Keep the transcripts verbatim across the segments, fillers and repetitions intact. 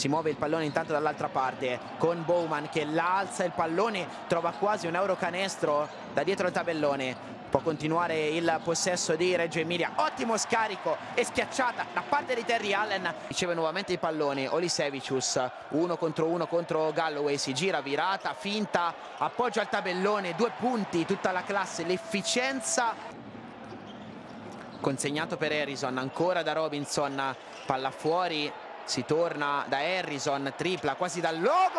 Si muove il pallone intanto dall'altra parte con Bowman che la alza il pallone, trova quasi un eurocanestro da dietro il tabellone. Può continuare il possesso di Reggio Emilia, ottimo scarico e schiacciata da parte di Terry Allen. Riceve nuovamente il pallone Olisevicius, uno contro uno contro Galloway, si gira, virata, finta, appoggia al tabellone, due punti, tutta la classe, l'efficienza. Consegnato per Harrison, ancora da Robinson, palla fuori, si torna da Harrison, tripla quasi dal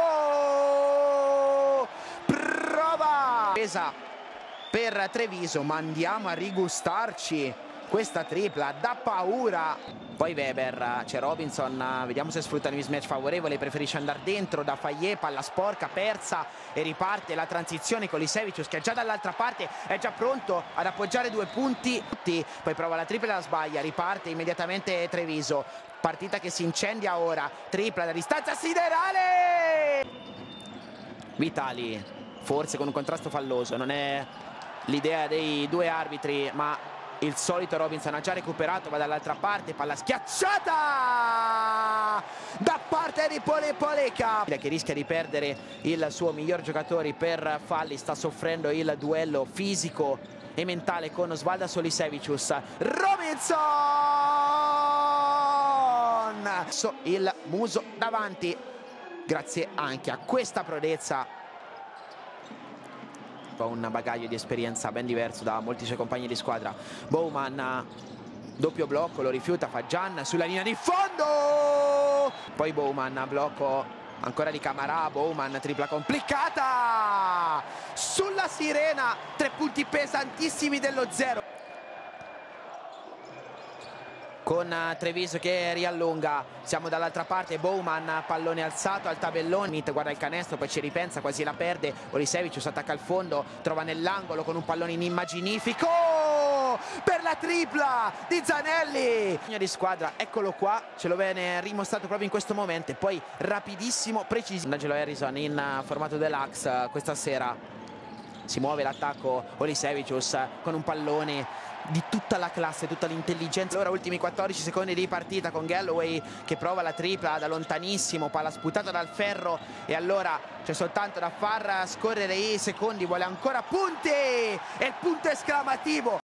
logo, prova! Pesa per Treviso, ma andiamo a rigustarci questa tripla, da paura. Poi Weber, c'è Robinson, vediamo se sfrutta il mismatch favorevole, preferisce andare dentro da Fayet, palla sporca, persa e riparte la transizione con Lisevicius che è già dall'altra parte, è già pronto ad appoggiare due punti. Poi prova la tripla e la sbaglia, riparte immediatamente Treviso, partita che si incendia ora, tripla da distanza siderale! Vitali, forse con un contrasto falloso, non è l'idea dei due arbitri, ma il solito Robinson ha già recuperato, va dall'altra parte, palla schiacciata da parte di Pole Poleka che rischia di perdere il suo miglior giocatore per falli, sta soffrendo il duello fisico e mentale con Osvaldas Olisevicius. Robinson! Il muso davanti, grazie anche a questa prodezza. Un bagaglio di esperienza ben diverso da molti suoi compagni di squadra. Bowman, doppio blocco, lo rifiuta, fa Gian sulla linea di fondo, poi Bowman, blocco ancora di Camarà, Bowman, tripla complicata sulla sirena, tre punti pesantissimi dello zero. Con Treviso che riallunga, siamo dall'altra parte, Bowman, pallone alzato al tabellone, Smith guarda il canestro, poi ci ripensa, quasi la perde, Olisevicius attacca al fondo, trova nell'angolo con un pallone inimmaginifico per la tripla di Zanelli. Di squadra, eccolo qua, ce lo viene rimostrato proprio in questo momento e poi rapidissimo, preciso. Angelo Harrison in formato deluxe questa sera, si muove l'attacco Olisevicius con un pallone di tutta la classe, tutta l'intelligenza. Allora ultimi quattordici secondi di partita con Galloway che prova la tripla da lontanissimo, palla sputata dal ferro e allora c'è soltanto da far scorrere i secondi, vuole ancora punti e il punto esclamativo